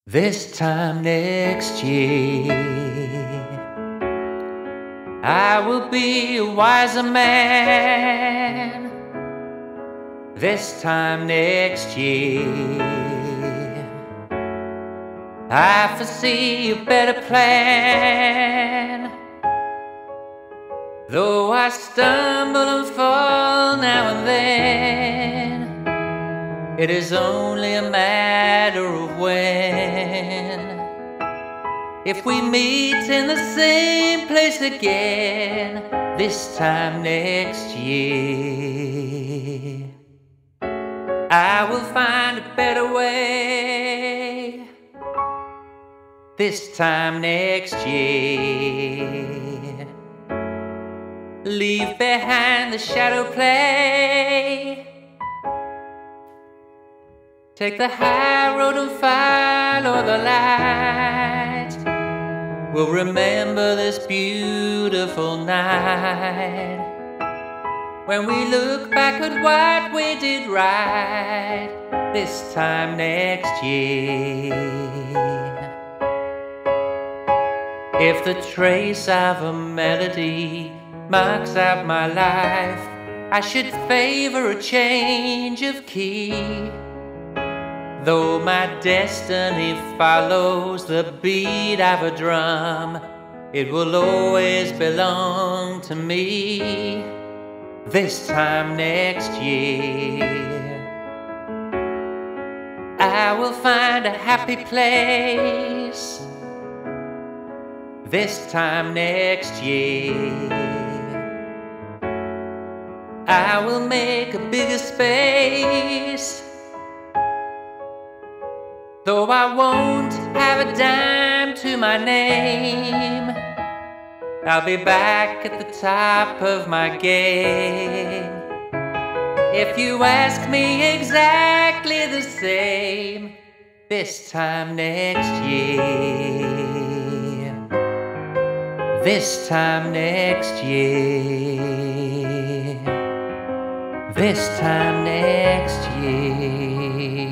This time next year, I will be a wiser man. This time next year, I foresee a better plan. Though I stumble and fall now and then, it is only a matter of when. If we meet in the same place again, this time next year, I will find a better way. This time next year, leave behind the shadow play. Take the high road and follow the light. We'll remember this beautiful night when we look back at what we did right. This time next year, if the trace of a melody marks out my life, I should favor a change of key. Though my destiny follows the beat of a drum, it will always belong to me. This time next year, I will find a happy place. This time next year, I will make a bigger space. Though I won't have a dime to my name, I'll be back at the top of my game. If you ask me exactly the same, this time next year, this time next year, this time next year.